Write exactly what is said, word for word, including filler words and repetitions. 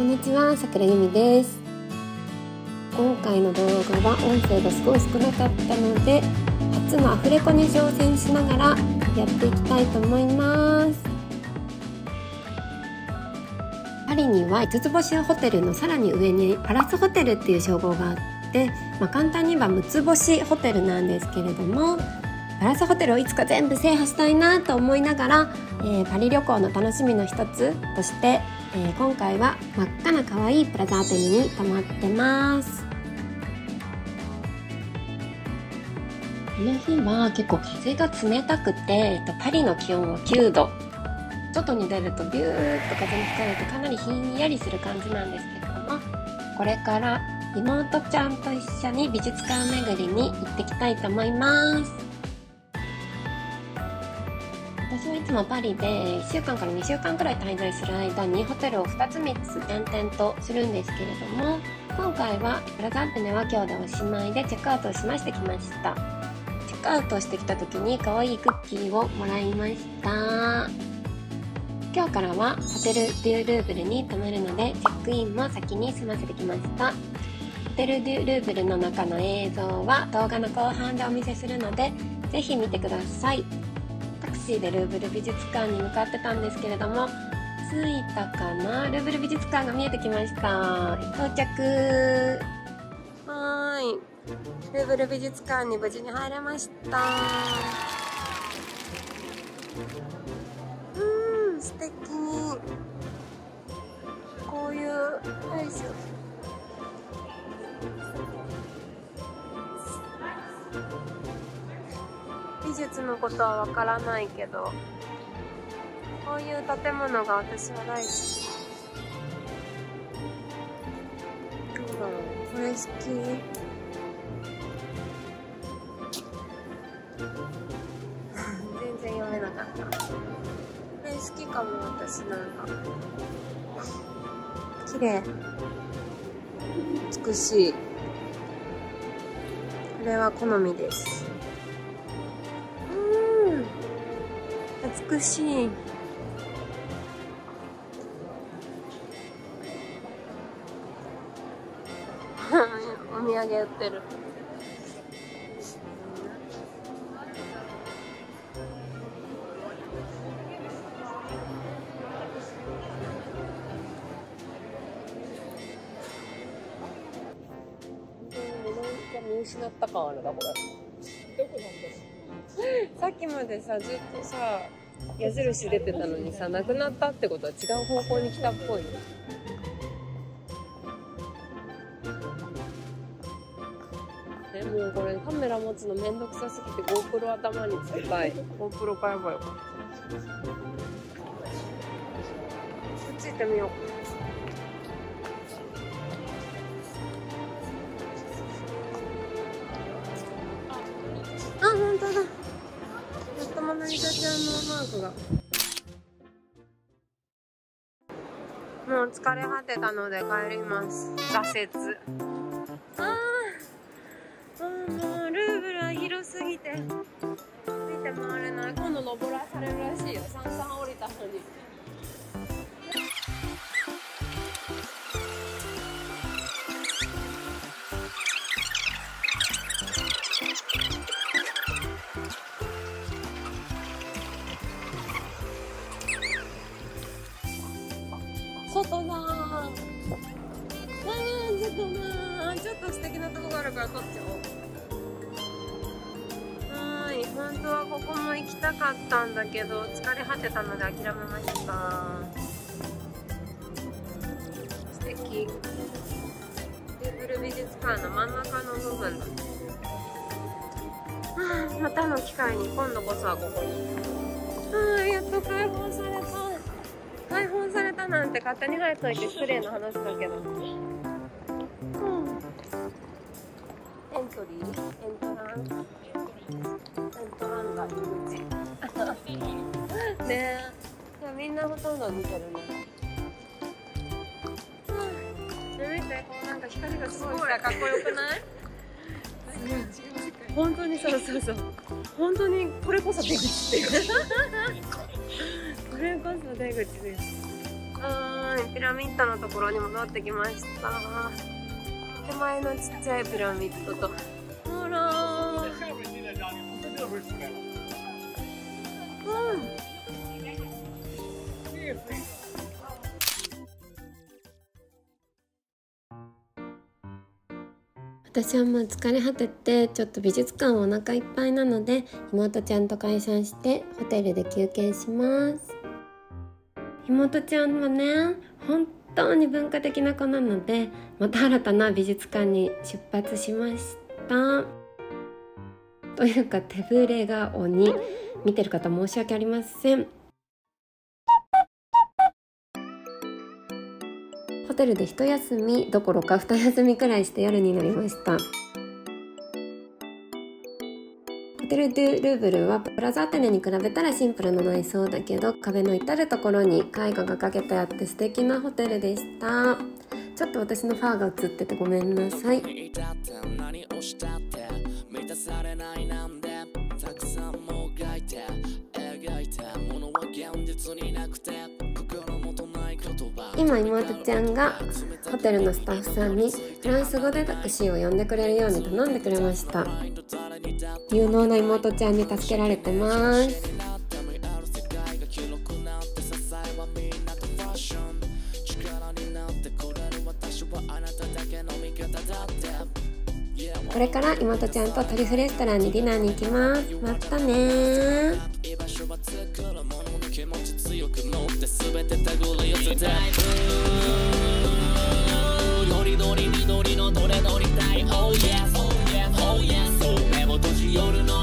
こんにちは、さくらゆみです。今回の動画は音声がすごい少なかったので、初のアフレコに挑戦しながらやっていきたいと思います。パリにはいつつ星ホテルのさらに上にパラスホテルっていう称号があって、まあ、簡単に言えばむつ星ホテルなんですけれども、パラスホテルをいつか全部制覇したいなと思いながら、えー、パリ旅行の楽しみの一つとして、えー、今回は真っ赤な可愛いプラザアテネに泊まってます。この日は結構風が冷たくて、パリの気温はきゅうど、外に出るとビューッと風に吹かれてかなりひんやりする感じなんですけれども、これから妹ちゃんと一緒に美術館巡りに行ってきたいと思います。私はいつもパリでいっしゅうかんからにしゅうかんくらい滞在する間にホテルをふたつみっつ転々とするんですけれども、今回はプラザアテネは今日でおしまいでチェックアウトをしましてきました。チェックアウトしてきた時に可愛いクッキーをもらいました。今日からはホテル・デュ・ルーブルに泊まるのでチェックインも先に済ませてきました。ホテル・デュ・ルーブルの中の映像は動画の後半でお見せするのでぜひ見てください。タクシーでルーブル美術館に向かってたんですけれども、着いたかな。ルーブル美術館が見えてきました。到着。はーい、ルーブル美術館に無事に入れました。うーん、素敵。こういう、よいしょ、美術のことはわからないけど、こういう建物が私は大好き。これ好き。全然読めなかった。これ好きかも、私。なんか綺麗、美しい。これは好みです。うーん、美しい。お土産売ってる。見失った感あるな、これ。どこなんだ。さっきまでさ、ずっとさ、矢印出てたのにさ、なくなったってことは違う方向に来たっぽい。ね、もうこれカメラ持つのめんどくさすぎて GoPro 頭につけたい。GoPro 買えばよかった。こっち行ってみよう。あ、本当だ。やっとモナリザちゃんのマークが。もう疲れ果てたので帰ります。挫折。あー、もうルーブルは広すぎて見て回れない。今度登らされるらしいよ。さんさん降りたのに。外だー。あー、ちょっとなー、ちょっと素敵なとこがあるから撮っちゃおう。はーい、本当はここも行きたかったんだけど疲れ果てたので諦めました。素敵。ルーブル美術館の真ん中の部分だ。はあ、またの機会に今度こそはここに。はあ、やっと解放された。解放されたなんて勝手に入っといて失礼な話だけど。うん、エントリー、エントランス、エントランが入り口。ねえ、いやみんなほとんど見てるね。うん、見て、こうなんか光がすごいさ、かっこよくない？本当にそうそうそう。本当にこれこそ出口っていう。これこそ出口です。 はーい、ピラミッドのところに戻ってきました。手前のちっちゃいピラミッドと、ほらー、うん、私はもう疲れ果てて、ちょっと美術館お腹いっぱいなので、妹ちゃんと解散してホテルで休憩します。妹ちゃんはね、本当に文化的な子なので、また新たな美術館に出発しました。というか手ぶれ顔に、見てる方申し訳ありません。ホテルで一休みどころか二休みくらいして夜になりました。ホテル・ドゥ・ルーブルはプラザ・アテネに比べたらシンプルな内装だけど、壁の至る所に絵画が描けてあって素敵なホテルでした。ちょっと私のファーが映っててごめんなさい。今妹ちゃんがホテルのスタッフさんにフランス語でタクシーを呼んでくれるように頼んでくれました。有能な妹ちゃんに助けられてます。これから妹ちゃんとトリュフレストランにディナーに行きます。またねー。よりどり緑のどれ乗りたい Oh yes Oh yes Oh yes 目を閉じ夜の